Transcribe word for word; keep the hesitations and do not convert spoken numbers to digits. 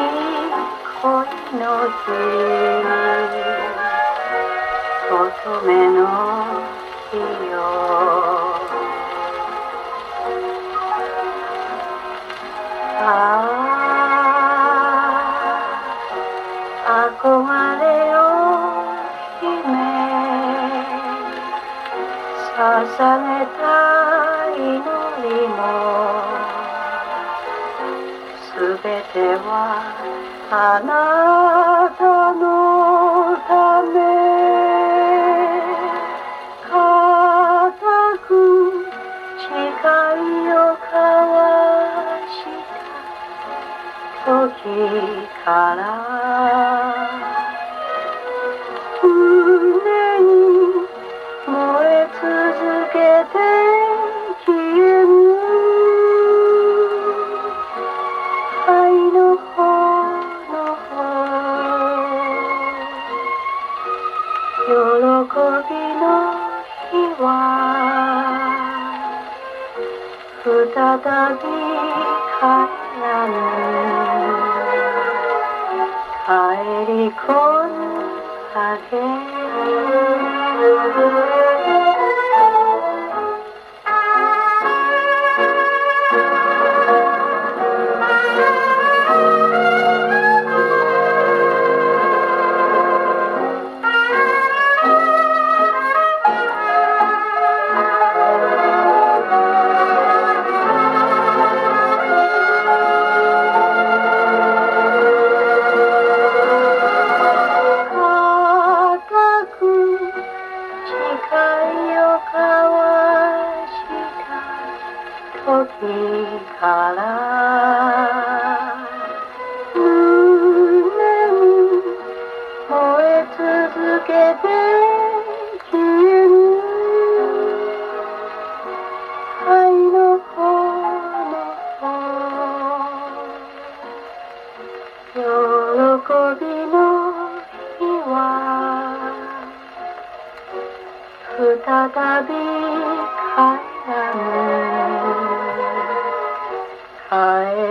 恋の日、乙女の日よ。ああ、憧れを秘め捧げた祈りもすべてはあなたのため。固く誓いを交わした時から胸に燃え続けて消えぬ愛の炎。喜びの日は再び帰らぬ。帰り込む影。時から胸に燃え続けて消えぬ愛の炎。喜びの日は再び帰らぬ。帰